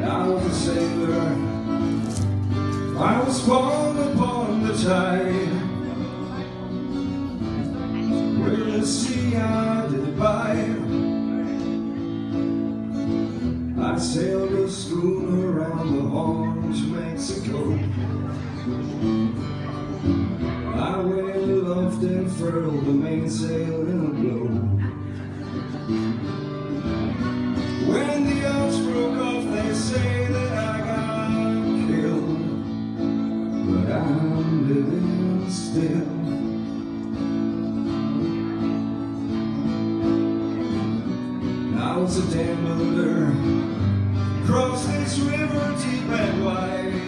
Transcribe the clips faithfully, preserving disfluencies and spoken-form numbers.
I was a sailor, I was born upon the tide, where the sea I did abide. I sailed a schooner around the Horn to Mexico. I waved aloft and furled the mainsail in a blow. When the yachts broke off, they say that I got killed, but I'm living still. I was a dambuler, crossed this river deep and wide,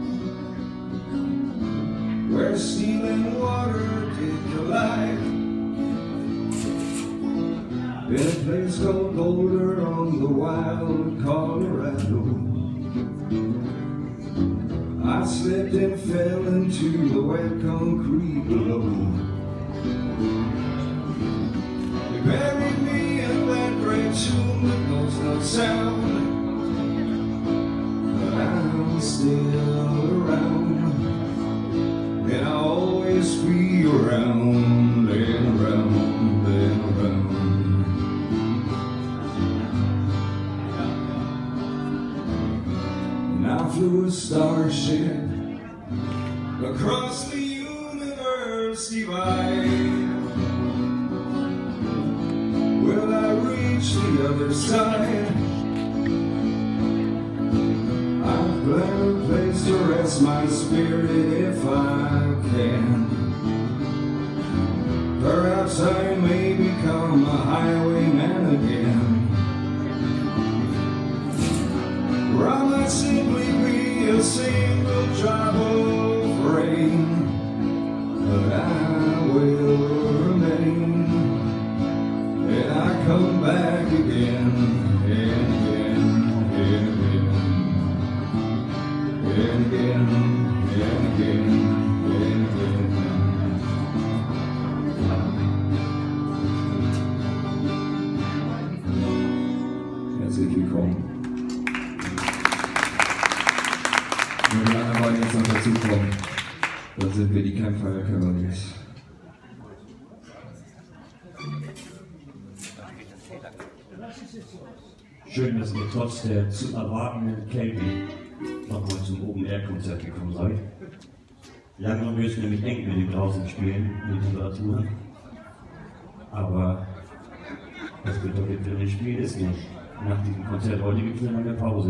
where steel and water did collide. In a place called Boulder on the wild Colorado, I slipped and fell into the wet concrete below. They buried me in that great tomb that knows no sound, but I'm still around, and I'll always be around and around and around. I flew a starship across the universe divide. Will I reach the other side? I've planned a place to rest my spirit if I can. Perhaps I may become a highwayman again, or I might simply be a single drop of rain, but I will remain, and I come back again and again and again and again and again and again. Herzlich willkommen. Wenn die anderen beiden jetzt noch dazukommen, dann sind wir die Campfire Cavaliers. Schön, dass ihr trotz der zu erwartenden Kälte nochmal zum Open-Air-Konzert gekommen seid. Langsam wird es nämlich eng, wenn die draußen spielen, mit Temperaturen. Aber das bedeutet, wenn ihr spielt, ist nicht. Nach diesem Konzert heute gibt es eine Pause.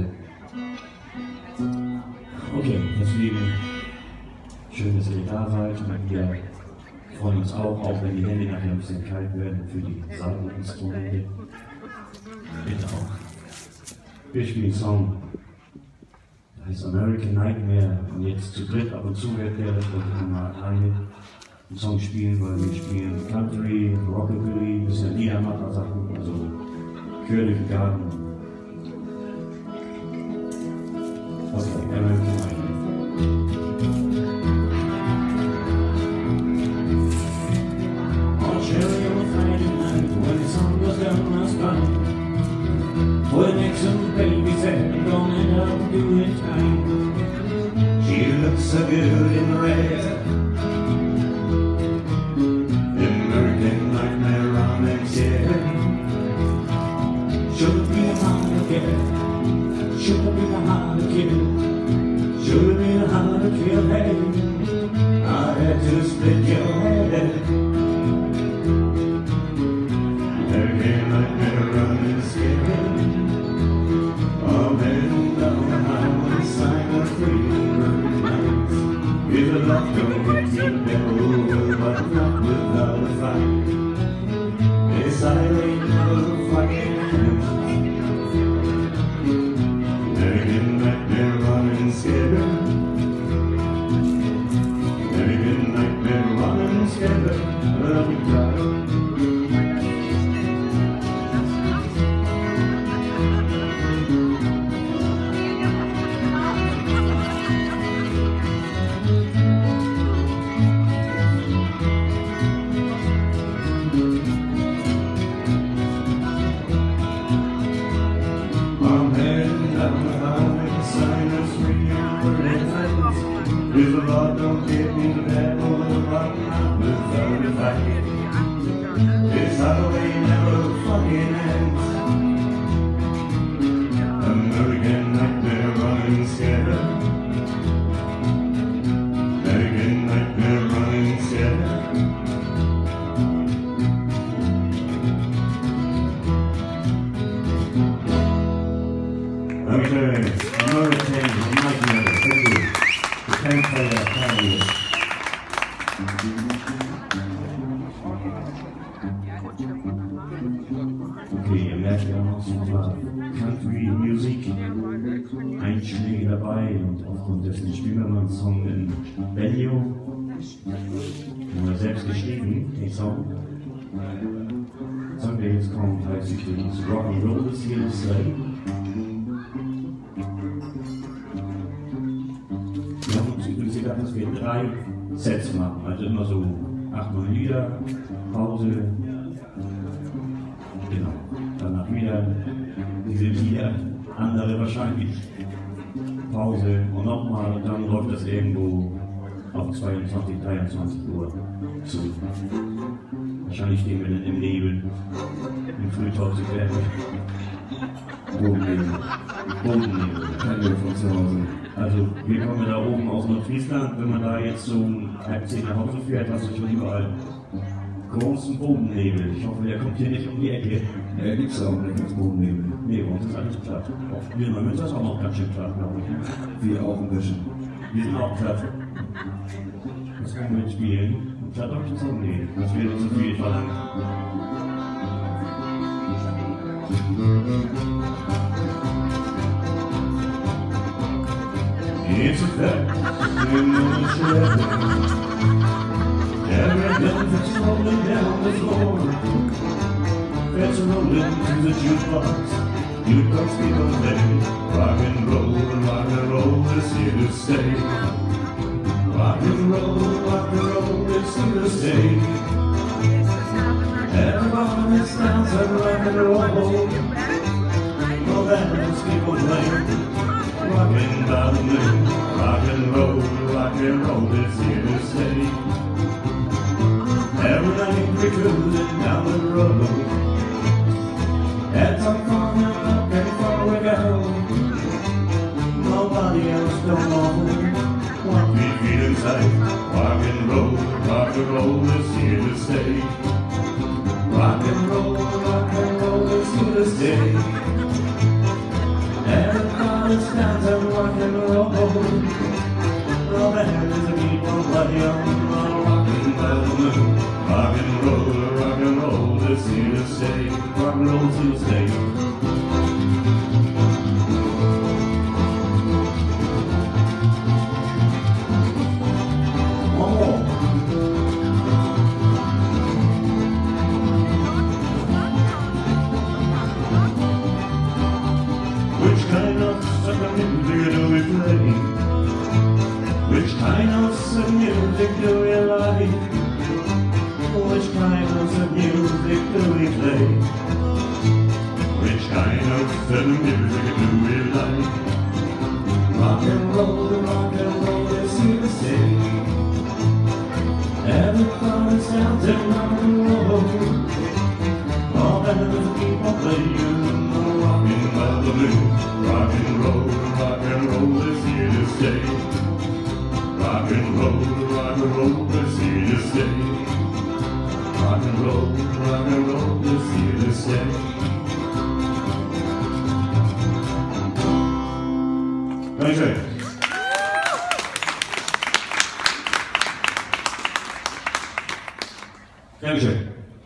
Okay, deswegen schön, dass ihr da seid. Und wir freuen uns auch, auch wenn die Hände nachher ein bisschen kalt werden für die Saiteninstrumente. Bitte auch. Wir spielen einen Song, der heißt American Nightmare. Und jetzt zu dritt ab und zu wird der, dass wir mal alleine einen Song spielen, weil wir spielen Country, Rockabilly, ein bisschen Liedermacher-Sachen, also Chörliche Garten. Okay, American Nightmare. On Sherry on a Friday night, when the sun goes down my spine, boy makes some babies and I'm gonna end up doing time. She looks so good in red, American Nightmare romance, yeah. Should be a hard to kill, should be a hard to kill, should be a hard to kill, hey, I had to split your head. American Nightmare running scared, oh man, down the highway sign of freedom nights, with a lot of keep them over, but not without a fight. Yes, I ain't no fucking American Nightmare running scared, American Nightmare running scared, running tired. There's a lot don't get me to bed over the rotten apple thirty-five. This highway never fucking ends. American nightmare running scared. American nightmare running scared. Okay, American nightmare. Thank you. The campfire carriers. Okay, ihr merkt ja noch so ein paar Country-Music-Einschläge dabei und aufgrund dessen spielen wir mal einen Song in Benio. Den haben wir selbst geschrieben, den Song. Der Song, der jetzt kommt, heißt übrigens Rock'n'Roll is here to stay. Wir haben uns übrigens gedacht, dass wir drei Sets machen, also immer so acht, neun Lieder, Pause. Genau, danach wieder diese Lieder, andere wahrscheinlich, Pause und nochmal und dann läuft das irgendwo auf zweiundzwanzig, dreiundzwanzig Uhr zu. Wahrscheinlich stehen wir dann im Nebel, im Frühtagswerk. Bodennebel, Bodennebel, kein Nebel von zu Hause. Also wir kommen da oben aus Nordfriesland, wenn man da jetzt so um halb zehn nach Hause fährt, hast du schon überall großen Bodennebel. Ich hoffe, der kommt hier nicht um die Ecke. Ja, gibt's auch nicht als Bodennebel. Nee, bei uns ist alles platt. Auch wir in Münster ist auch noch ganz schön platt, glaube ich. Wir auch ein bisschen. Wir sind auch platt. Was können wir mitspielen? Platt auf den Song? Nee, das wäre zu viel verlangt. It's a fact, you know the shit. Every gun that's rolling down the floor, that's rolling to the jukebox. Jukebox people play rock and roll, rock and roll is here to stay. Rock and roll, rock and roll is here to stay. Everybody stands up rock and roll. No bands people play. Rockin' by the moon, rock and roll, rock and roll is here to stay. Every night we're cruising down the road. That's our fun and up and far we go. Nobody else don't know what we feel inside. Rock and roll, rock and roll is here to stay. Rock and roll, rock and roll is here to stay. Everybody stands and rock and roll. The band is a keep on playing, rockin' by the moon. Rock and roll, rock and roll is here to stay. Rock and roll is here to stay. One more. Which kind of sucker music do we play? Which kind of music do we like? Which kind of music do we play? Which kind of music do we like? Rock and roll, rock and roll is here to stay. Everybody sounds and rock and roll. All bands keep on playing, rockin' by the moon. Rock and roll, rock and roll is here to stay. Rock and roll, rock and roll is here to stay. Rock and roll, rock and roll is here to stay. Dankeschön. Dankeschön.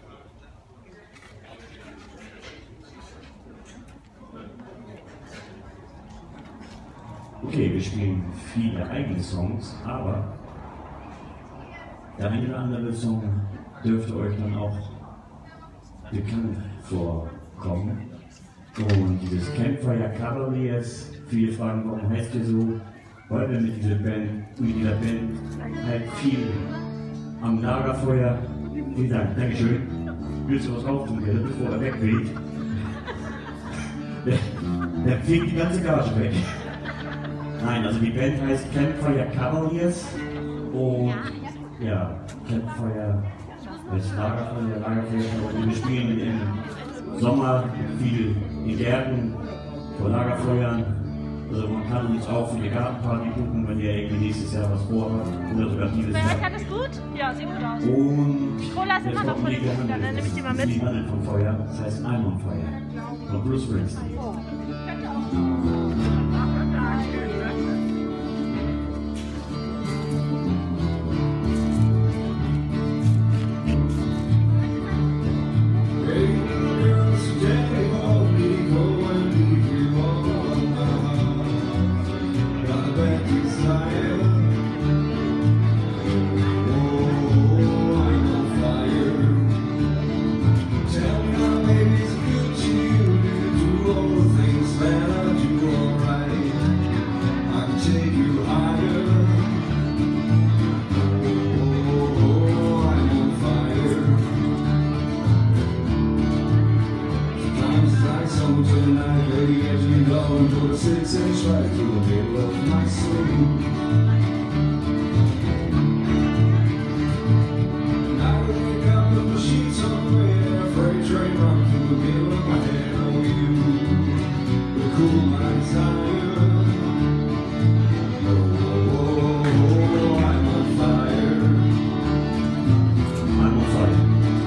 Okay, wir spielen viele eigene Songs, aber der eine oder andere Song dürfte euch dann auch bekannt vorkommen. Und dieses Campfire Cavaliers, viele fragen, warum heißt ihr so? Weil wir mit dieser Band, mit dieser Band halt viel am Lagerfeuer. Vielen Dank, Dankeschön. Willst du was auftun, Gelle, bevor er wegweht? Der, der fegt die ganze Gage weg. Nein, also die Band heißt Campfire Cavaliers und ja, Campfire ist Lagerfeuer, Lagerfeuer, wir spielen im Sommer viel in Gärten vor Lagerfeuern. Also man kann uns auch für die Gartenparty gucken, wenn ihr irgendwie nächstes Jahr was vorhabt oder sogar dieses Jahr. Kann das gut? Ja, sieht gut aus. Und Die Cola ist immer noch von den Kindern, dann nehme ich die mal mit. Die Handel von Feuer, das heißt I'm on Fire von Bruce Springsteen. Tonight, baby, as you go and put a six inch right through the middle of my soul. I wake up with the sheets on red, a freight train run through the middle of my head. Oh, you will cool my desire. Oh, oh, oh, I'm on fire. I'm on fire.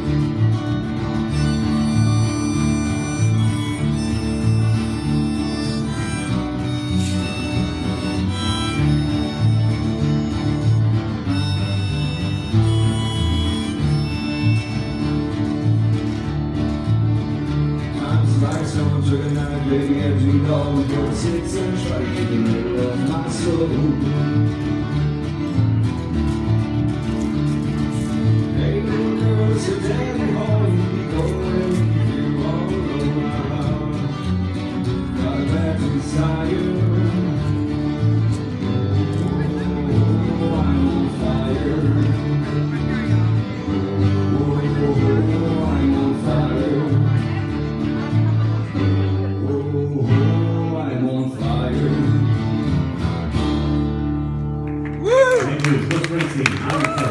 Someone took a knife, baby, as you go and put a six inch right through the middle of my soul. Hey, little girl, it's a daddy home. You go and you all know my heart. Got a bad desire. Oh, I'm on fire. Oh, I'm on fire. Thank you. Bruce Springsteen.